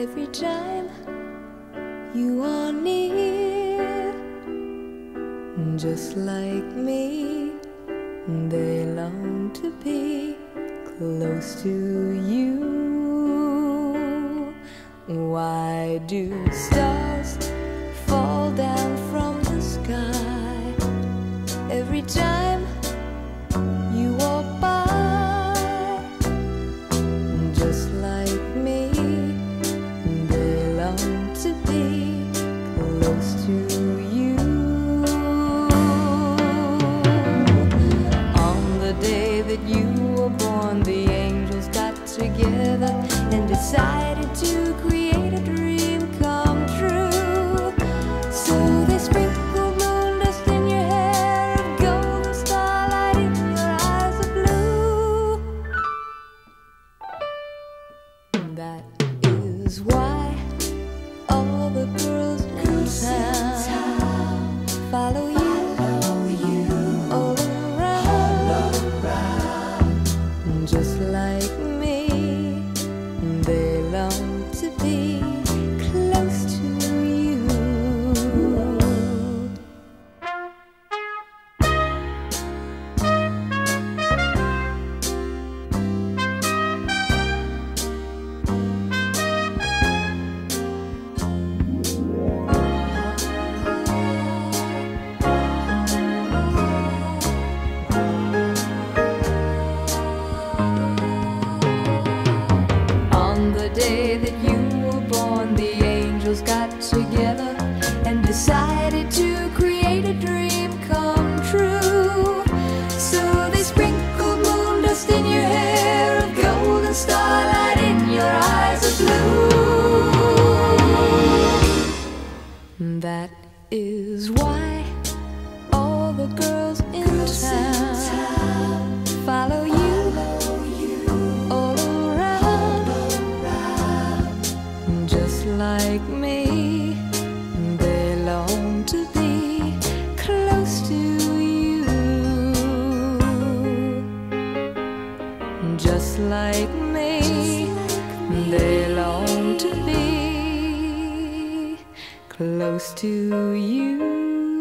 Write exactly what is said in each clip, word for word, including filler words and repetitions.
every time you are near. Just like me, they long to be close to you. Why do stars fall down from the sky every time you walk by? Just like me, they long to be close to you. On the day that you were born, the angels got together and decided to create a dream come true. So they sprinkled moon dust in your hair of gold and starlight in your eyes of blue. That is why all the girls in town follow you all around. Just like me, they long to be close to you. On the day that you were born, the angels got together and decided to create a dream come true. So they sprinkled moon dust in your hair of gold and starlight in your eyes of blue. That is why all the girls in town follow you all around. Just like me, they long to be close to you. Just like me, they long to be close to you.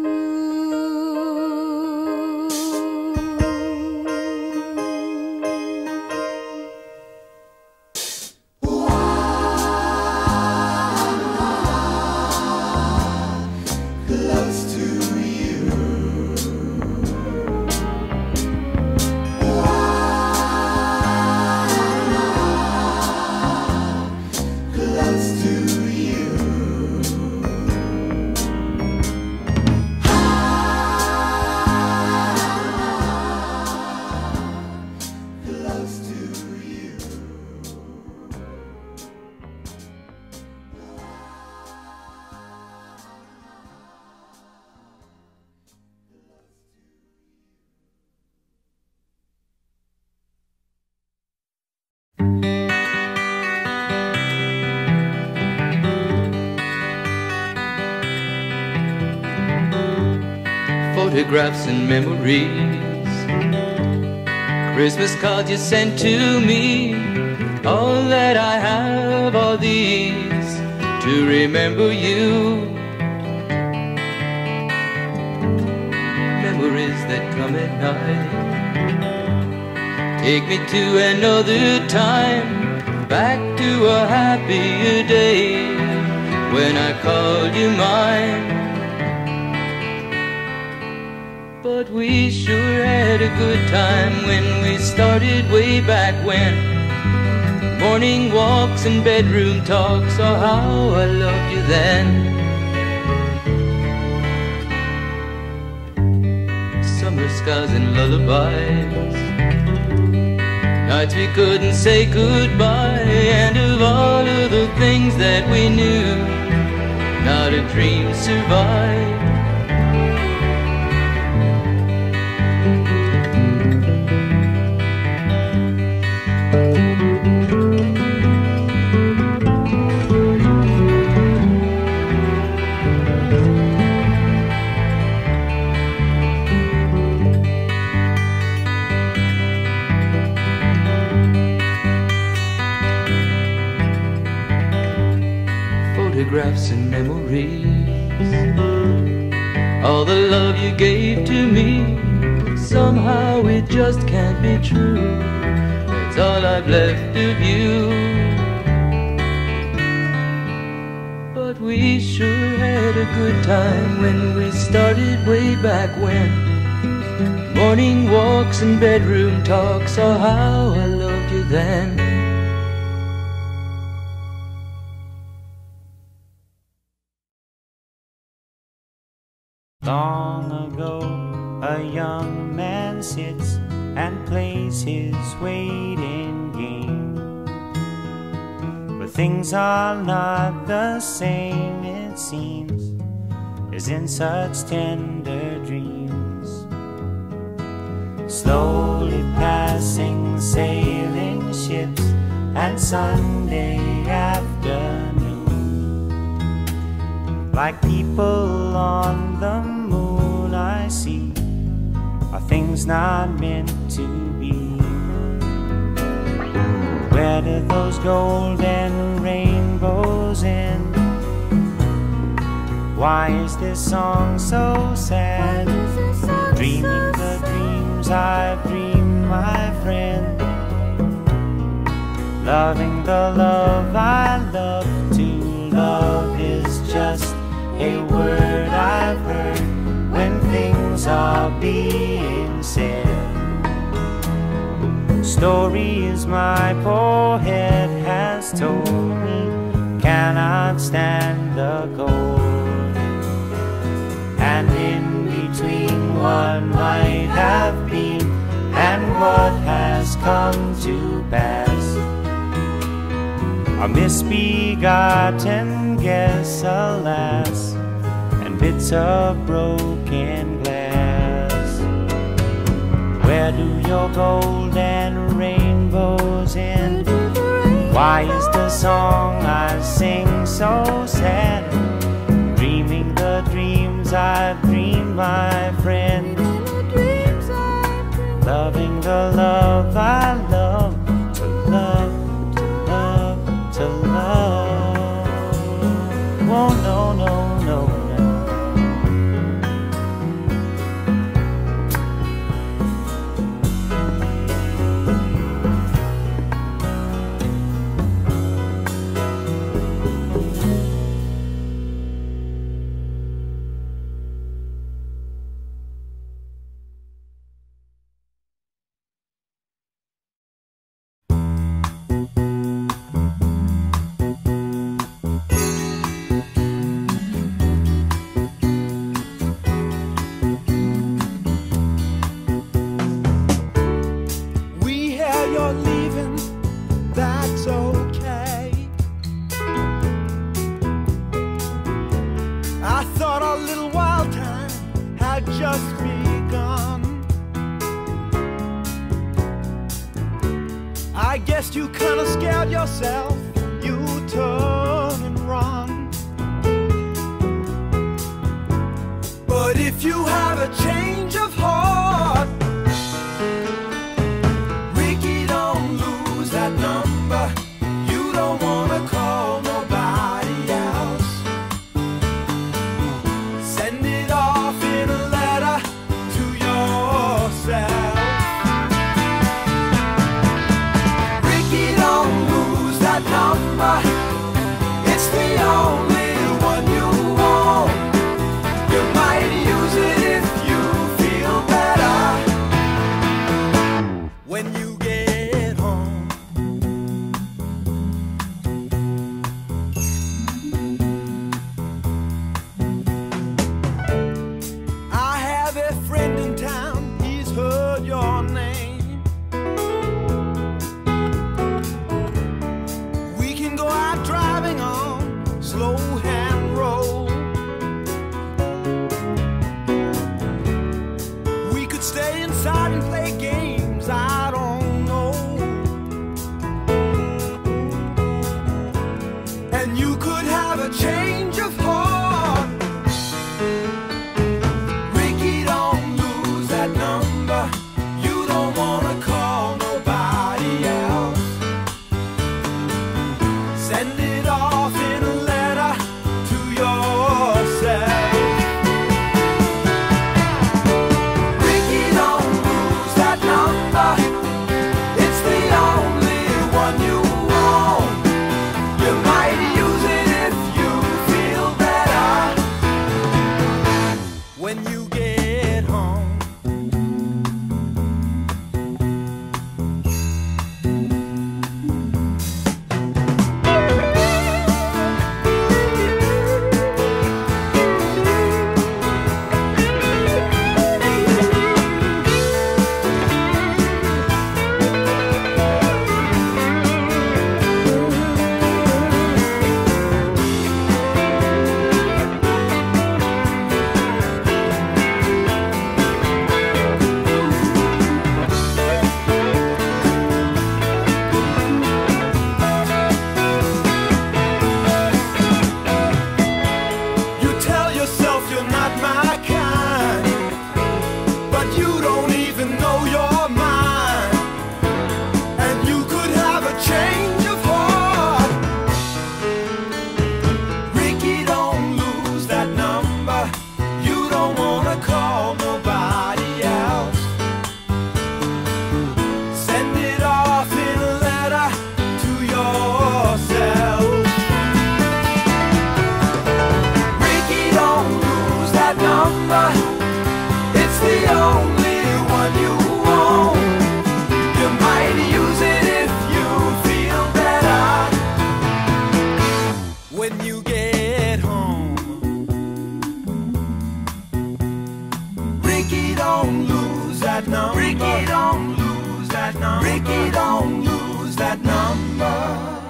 Photographs and memories, Christmas cards you sent to me. All that I have are these to remember you. Memories that come at night take me to another time, back to a happier day when I called you mine. But we sure had a good time when we started way back when. Morning walks and bedroom talks, oh how I loved you then. Summer skies and lullabies, nights we couldn't say goodbye, and of all of the things that we knew, not a dream survived. photographs and memories. All the love you gave to me, somehow it just can't be true. That's all I've left of you. But we sure had a good time when we started way back when. Morning walks and bedroom talks, oh how I loved you then. Long ago, a young man sits and plays his waiting game. But things are not the same, it seems, as in such tender dreams. Slowly passing sailing ships and Sunday afternoon, like people on the moon I see, are things not meant to be. Where do those golden rainbows end? Why is this song so sad? Dreaming the dreams I've dreamed, my friend. Loving the love I love to love is just a word I've heard when things are being said. Stories my poor head has told me cannot stand the cold. And in between what might have been and what has come to pass, a misbegotten guess, alas, and bits of broken glass. Where do your golden rainbows end? Why is the song I sing so sad? Dreaming the dreams I've dreamed, my friend. Loving the love I love to love, to love. Oh no, no, no, no. I guess you kinda scared yourself, you turn and run. But if you have a change of heart, Ricky, don't lose that number. You don't wanna call nobody else. Send it off in a letter to yourself. Number, it's the only one you want. You might use it if you feel better when you get home. I have a friend in town, he's heard your name. Driving on slow hand roll. We could stay inside and play games, I don't know. And you could have a change of heart. Ricky, don't lose that number. You don't wanna call nobody else. Send it off in a letter Ricky, don't lose that number. Ricky, don't lose that number. Ricky, don't lose that number.